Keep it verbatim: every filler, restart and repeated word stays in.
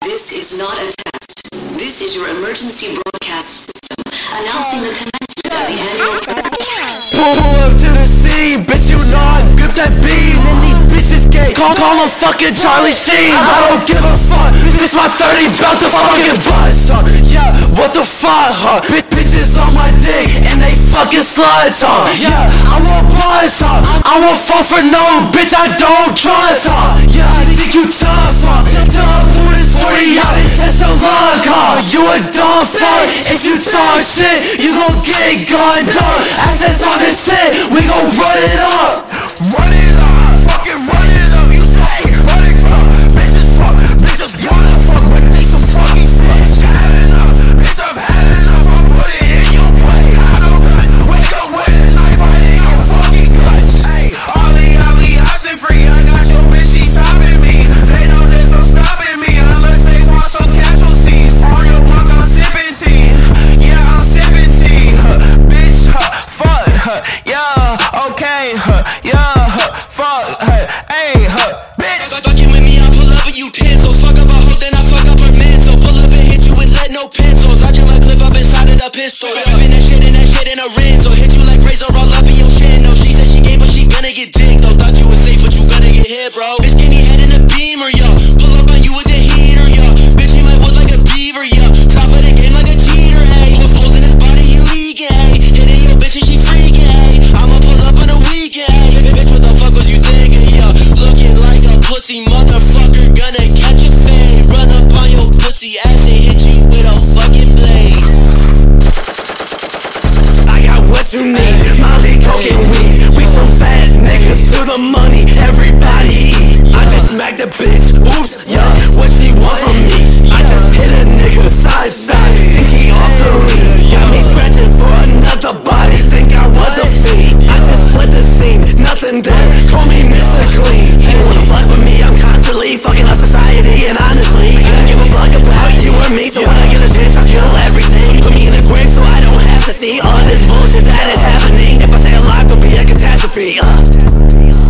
This is not a test. This is your emergency broadcast system announcing the commencement of the annual... Pull up to the scene, bitch, you know I grip that beam. And these bitches gay, call, call them fucking Charlie Sheen. I don't give a fuck, bitch, my thirty bout to fucking bust, huh? Yeah, what the fuck, huh? Bitch, bitches on my dick, and they fucking sluts, huh? Yeah, I won't bust, huh? I won't fall for no bitch I don't trust, huh? Yeah, I think you tough, huh? Tough, pull this forty out, that's a luck, huh? You a dumb fuck, if you talk shit, you gon' get gunned up. Access on this shit, we gon' run it up. Run it up, fucking run it up. You say run it up, bitches fuck, bitches wanna fuck, but they some fucking bitch. Had enough, bitch, I've had enough. I'll put it in your plate. I don't gun, wake up with a knife right in your fucking guts. Hey, Ollie, Ollie, option free. I got your bitch, she topping me. They know there's no stopping me unless they want some casualties. On your block, I'm sipping tea. Yeah, I'm sipping tea. Huh, bitch, huh, fuck, huh, yeah, okay, huh, yeah, huh, fuck, huh, hey, huh, bitch. Fucking with me, I pull up with utensils. Fuck up a hoe, then I fuck up her mental. Pull up and hit you with lead, no pencils. I jam my clip up inside of the pistol. Rapping that shit and that shit in a rental. Hit you like razor all up in your shin. No, she said she gay, but she gonna get dick. Though thought you was safe, but you gonna get hit, bro. Bitch, skinny head in a beamer, yo. Pull up on you with the heater, yo. Bitch, he might wood like a beaver, yo. Top of the game like a cheater, hey. With holes in his body, he leaking, hey. Hitting your bitch and she freaking, hey. I'ma pull up on the weekend, hey. Bitch, what the fuck was you thinking, yo? Looking like a pussy motherfucker, gonna catch a fade. Run up on your pussy ass and hit you with a fucking blade. I got what you need, Molly, coke and weed. We from fat niggas to the money, everybody eat. I just smacked a bitch, oops, yeah, what she want from me? I just hit a nigga side side, think he off the lead. Got me scratching for another body, think I was a fiend. I just split the scene, nothing there, call me Mister Clean. He wanna fuck with me, I'm constantly fucking up society. And honestly, I don't give a fuck about you or me. So when I get a chance, I'll kill everything. Put me in a grave so I don't have to see all this bullshit that is happening. If I stay alive, there'll be a catastrophe, uh